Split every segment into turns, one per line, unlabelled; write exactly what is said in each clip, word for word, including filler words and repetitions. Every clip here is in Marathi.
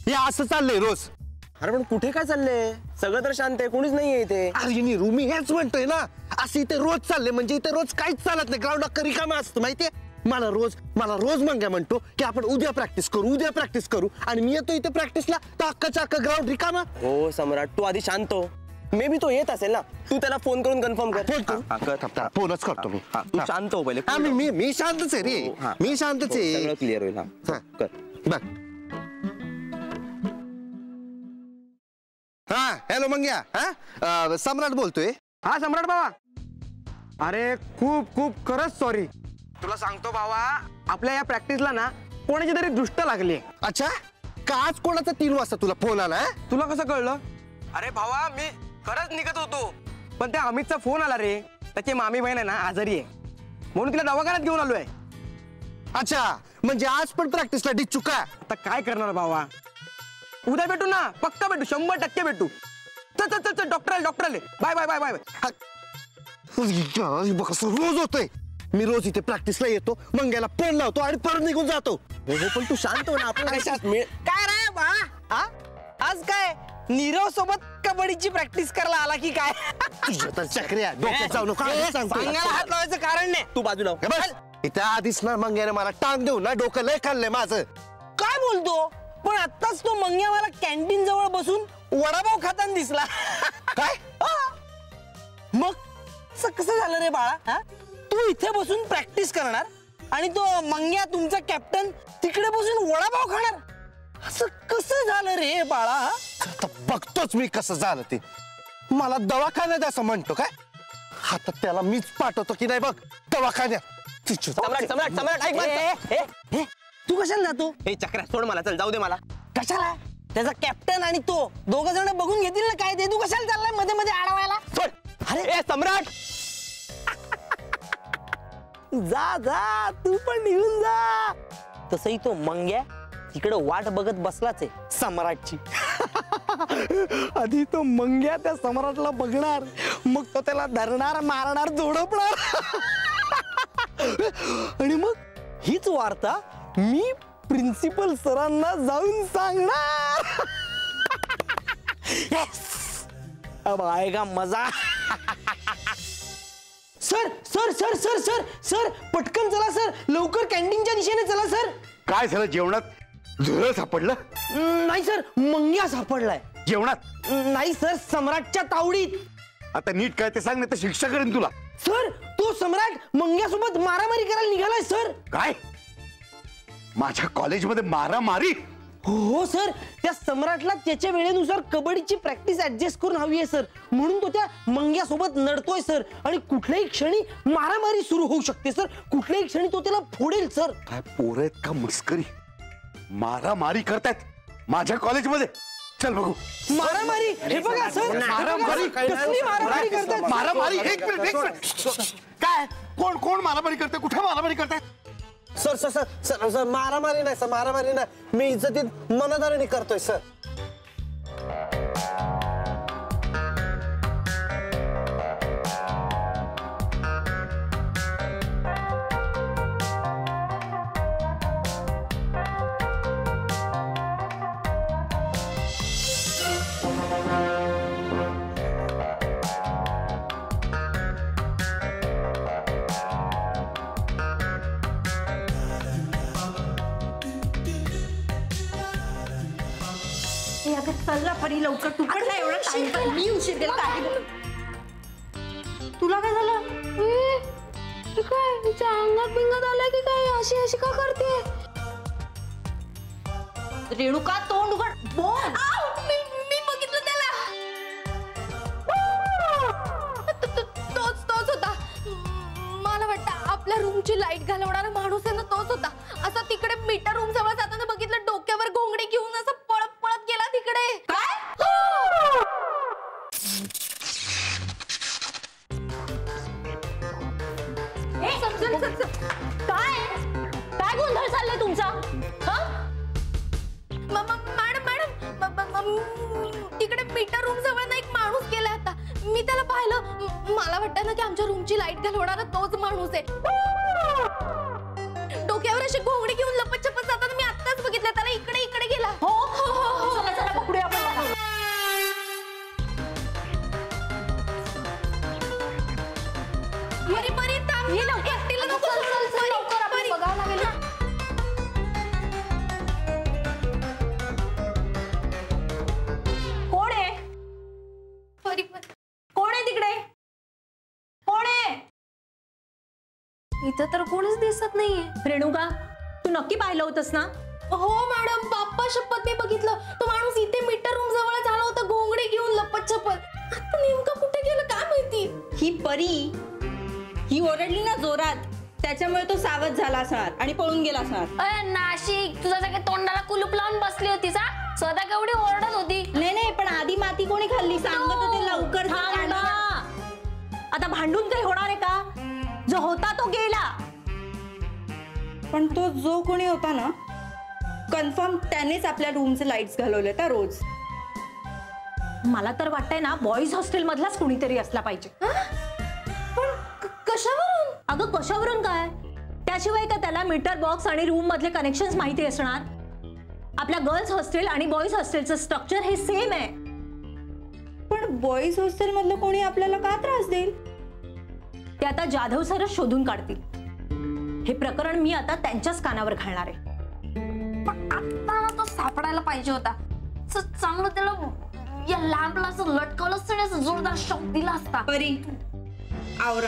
हे असं चाललंय रोज.
अरे पण कुठे काय चाललंय? सगळं तर शांत आहे, कोणीच नाहीये इथे.
अरे निरू मी हेच म्हणतोय ना, असं इथे रोज चाललंय म्हणजे इथे रोज काहीच चालत नाही. ग्राउंड अख्खं रिकामं असतं माहितीये. मला रोज मला रोज मंग्या म्हणतो की आपण उद्या प्रॅक्टिस करू उद्या प्रॅक्टिस करू आणि मी येतो इथे प्रॅक्टिसला तर अख्खाच्या अख्खा ग्राउंड रिकामा.
हो सम्राट, तू आधी शांत हो. मे बी तो येत असेल ना, तू त्याला फोन करून कन्फर्म कर.
फोन करू, फोनच करतो मी.
तू शांत हो पहिले.
मी मी मी शांतच आहे रे, मी शांतच आहे.
सगळं क्लिअर होईल. हा कर
बघ. हा हॅलो मंग्या. हा सम्राट बोलतोय.
हा सम्राट बाबा. अरे खूप खूप खरंच सॉरी. तुला सांगतो बाबा, आपल्या या प्रॅक्टिसला ना कोणाची तरी दृष्ट लागली.
अच्छा, का आज कोणाचा तीन वाजता तुला फोन आला?
तुला कसं कळलं? अरे भावा मी खरंच निघत होतो, पण त्या अमितचा फोन आला रे. त्याची मामी बहीण आहे ना आजारी आहे, म्हणून तिला दवाखान्यात घेऊन आलोय.
अच्छा, म्हणजे आज पण प्रॅक्टिसला डिच्चू का?
आता काय करणार भावा, उद्या भेटू ना, पक्का भेटू, शंभर टक्के भेटू. चल चल चल डॉक्टर आले डॉक्टर आले. Bye bye bye bye bye.
रोज होतोय. मी रोज इथे प्रॅक्टिसला येतो, मंग्याला फोन लावतो आणि परत निघून जातो.
हो पण तू शांत हो ना. आपण
काय रे बा, आज काय नीरव सोबत कबड्डीची प्रॅक्टिस करायला आला की काय?
चक्रिया डोक्यात जाऊ नको.
सांगायला हात लावायचं कारण नाही.
तू बाजूला
इथे आधीच ना मंग्याने मला टांग देऊ ना डोकं लय खाल्लंय माझं.
काय बोलतो? पण आत्ताच तो मंग्या मला कॅन्टीन जवळ बसून वडापाव खाताना दिसला.
काय
मग कसं झालं रे बाळा? तू इथे बसून प्रॅक्टिस करणार आणि तो मंग्या तुमचा कॅप्टन तिकडे बसून वडापाव खाणार, असं कसं झालं रे बाळा?
आता बघतोच मी कसं झालं ते. मला दवाखान्यात असं म्हणतो काय? आता त्याला मीच पाठवतो की नाही बघ दवाखान्यात.
सम्राट सम्राट सम्राट ऐक.
तू कशाला जातो?
हे चक्रा सोड मला, चल जाऊ दे मला.
कशाला? त्याचा कॅप्टन आणि तो दोघ जण बघून घेतील ना काय ते. तू कशाला चाललाय मध्ये मध्ये अडवायला?
सोड. अरे सम्राट
जा जा, तू पण निघून जा. तसही तो मंग्या तिकडे वाट बघत बसलाच आहे सम्राटची. आधी तो मंग्या त्या सम्राटला बघणार, मग तो त्याला धरणार मारणार झोडपणार. आणि मग हीच वार्ता मी प्रिन्सिपल सरांना जाऊन सांगणार. अब आएगा मजा. Sir sir sir sir sir sir पटकन चला सर, लवकर कॅन्टीनच्या दिशेने चला सर.
काय झालं जेवणात? झुरळ सापडलं?
नाही सर, मंग्या सापडलाय.
जेवणात?
नाही सर, सम्राटच्या तावडीत.
आता नीट काय ते सांग, नाही तर शिक्षा करेन तुला.
सर तो सम्राट मंग्यासोबत मारामारी करायला निघालाय सर.
काय? माझ्या कॉलेजमध्ये मारामारी?
हो सर, त्या सम्राटला त्याच्या वेळेनुसार कबड्डीची प्रॅक्टिस ऍडजस्ट करून हवी आहे सर, म्हणून तो त्या मंग्यासोबत नडतोय सर. आणि कुठल्याही क्षणी मारामारी सुरू होऊ शकते सर, कुठल्याही क्षणी तो त्याला फोडेल सर.
काय पोरं आहेत का मस्करी? मारामारी करतायत माझ्या कॉलेजमध्ये? चल बघू.
मारामारी? हे बघा सर,
मारामारी
कसली मारामारी करतायत?
मारामारी? एक मिनिट एक मिनिट. काय कोण कोण मारामारी करते? कुठे मारामारी करताय?
Sir sir sir sir sir मारामारी नाही सर, मारामारी नाही. मी इज्जतीत मनधारणी करतोय सर.
चल परी लवकर, तू पण काय एवढा टाइम? मी उशीर केला काय? तुला काय झालं? काय तिच्या अंगात बिंगात आलाय की काय? अशी अशी का करते? रेणुका तोंड उघड बोल. मी मी बघितलं त्याला. तोच तोच होता. मला वाटतं आपल्या रूमची लाईट घालवणारा माणूस आहे ना, तोच होता. असा तिकडे मीटर रूम जवळ जाताना बघितलं, डोक्यावर घोंगडी घेऊन असं पळत पळत गेला तिकडे. काय? काय काय गोंधळ चाललाय तुमचा? मॅडम मॅडम तिकडे मीटर रूम जवळ ना एक माणूस गेला आता. मी त्याला पाहिलं. मला वाटतं ना की आमच्या रूमची लाईट घालवणारा तोच माणूस आहे. डोक्यावर अशी घोंगडी घेऊन लपत छपत जाताना मी आत्ताच बघितलं त्याला. इकडे इकडे गेला. हो हो इथं तर कोणीच दिसत नाहीये.
रेणुका, तू नक्की पाहिलं होतंस ना?
हो मॅडम, बाप्पा शपथ मी बघितलं. तो माणूस इथे मीटर रूम जवळ झाला होता घोंगडी घेऊन लपत छपत. आता नेमकं कुठे गेलं काय माहिती.
ही परी ही ओरडली ना जोरात, त्याच्यामुळे तो सावध झाला असणार आणि पळून गेला असणार.
अय नाशिक, तुझ्या सगळ्या तोंडाला कुलूप लावून बसली होती सा. स्वतः केवढी ओरडत होती.
नाही नाही, पण आधी माती कोणी खाल्ली सांगत होते लवकर.
थांबा. आता भांडून काही होणार आहे का? जो होता तो गेला.
पण तो जो कोणी होता ना, कन्फर्म त्यानेच आपल्या रूमचे लाईट्स घालवले त्या रोज.
मला तर वाटतंय ना, बॉईज हॉस्टेल मधलाच कुणीतरी असला पाहिजे.
पण कशावरून?
अगं कशावरून काय? त्याशिवाय का त्याला मीटर बॉक्स आणि रूम मधले कनेक्शन्स माहिती असणार? आपल्या गर्ल्स हॉस्टेल आणि बॉईज हॉस्टेलचं स्ट्रक्चर हे सेम आहे.
पण बॉईज हॉस्टेल मधलं कोणी आपल्याला का त्रास देईल?
ते आता जाधव सरच शोधून काढतील. हे प्रकरण मी आता त्यांच्याच कानावर घालणार आहे.
पण आता तो सापडायला पाहिजे होता. चांगलं त्याला या लॅम्पला असं लटकवलं असतं, असं जोरदार शॉक दिला असता.
परी आवरा.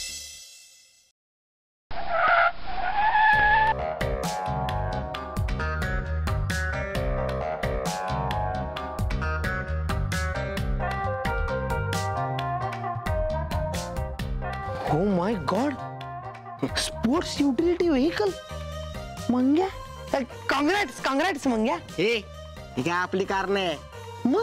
Oh my god, sports utility vehicle. Mangya, congrats congrats Mangya.
हे ही काय आपली कार नाही.
मग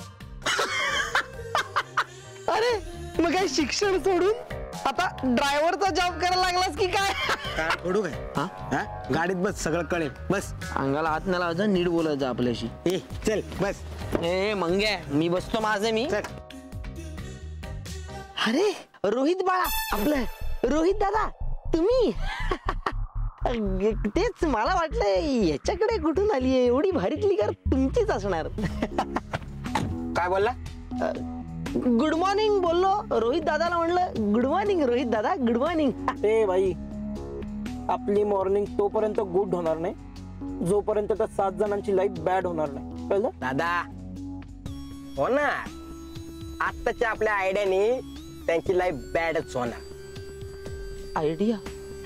अरे मग काय शिक्षण सोडून आता ड्रायव्हरचा जॉब करायला लागलास की काय?
कार फोडू काय? हा हा गाडीत बस, सगळं कळेल. बस
अंगाला हात नाही लावायचा, नीट बोलायचं आपल्याशी.
ए चल बस.
ए मंग्या, मी बसतो माझं मी.
चल.
अरे रोहित बाळा, आपलं रोहित दादा तुम्ही. तेच मला वाटलं याच्याकडे कुठून आली आहे, एवढी भारीतली कार तुमचीच असणार.
काय बोलला?
गुड मॉर्निंग बोललो रोहित दादाला, म्हणलं गुड मॉर्निंग रोहित दादा, गुड मॉर्निंग.
ए भाई, आपली मॉर्निंग तोपर्यंत गुड होणार नाही जोपर्यंत त्या सात जणांची लाईफ बॅड होणार नाही, कळलं?
दादा हो ना, आत्ताच्या आपल्या आयडियाने त्यांची लाईफ बॅडच होणार.
आयडिया?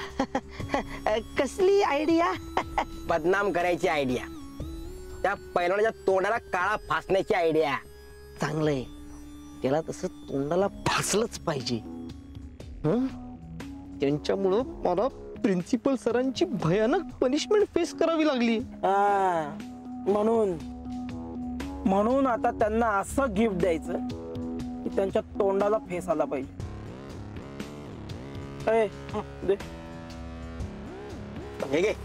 कसली आयडिया?
बदनाम करायची आयडिया, त्या पैलवानाच्या तोंडाला काळा फासण्याची आयडिया.
चांगलंय, त्याला तसं तोंडाला फासलंच पाहिजे. हं? त्यांच्यामुळं मला प्रिन्सिपल सरांची भयानक पनिशमेंट फेस करावी लागली.
हा, म्हणून म्हणून आता त्यांना असं गिफ्ट द्यायचं की त्यांच्या तोंडाला फेस आला पाहिजे. ए, दे.
हे घे.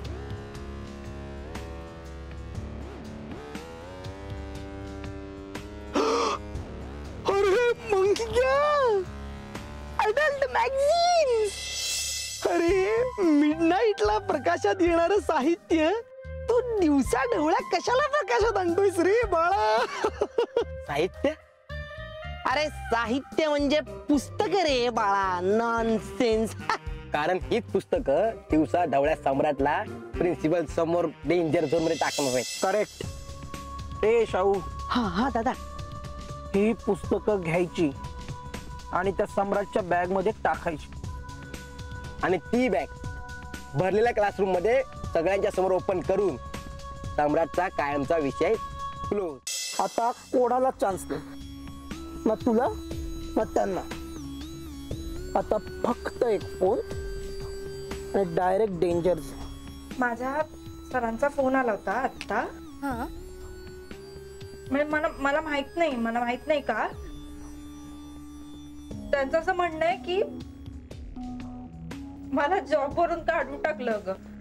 अरे मंग्या, अडल्ट मॅगझीन. अरे मिडनाईटला प्रकाशात येणारं साहित्य तू दिवसा ढवळ्या कशाला प्रकाशात आणतोयस रे बाळा?
साहित्य?
अरे साहित्य म्हणजे पुस्तक रे बाळा, नॉनसेन्स.
कारण हीच पुस्तकं दिवसा ढवळ्या सम्राटला प्रिन्सिपल समोर डेंजर झोन मध्ये टाकणार आहेत.
करेक्ट. ए शाहू,
हा हा दादा,
ही पुस्तकं घ्यायची आणि त्या सम्राटच्या बॅग मध्ये टाकायची,
आणि ती बॅग भरलेल्या क्लासरूम मध्ये सगळ्यांच्या समोर ओपन करून सम्राटचा कायमचा विषय क्लोज.
आता कोणाला चान्स दे, ना तुला ना त्यांना. आता फक्त एक फोन आणि डायरेक्ट डेंजर.
माझ्या सरांचा फोन आला होता आता.
हा,
म्हणजे मला मला माहित नाही मला माहित नाही का, त्यांचं असं म्हणणं आहे की मला जॉब वरून काढून टाकलं ग.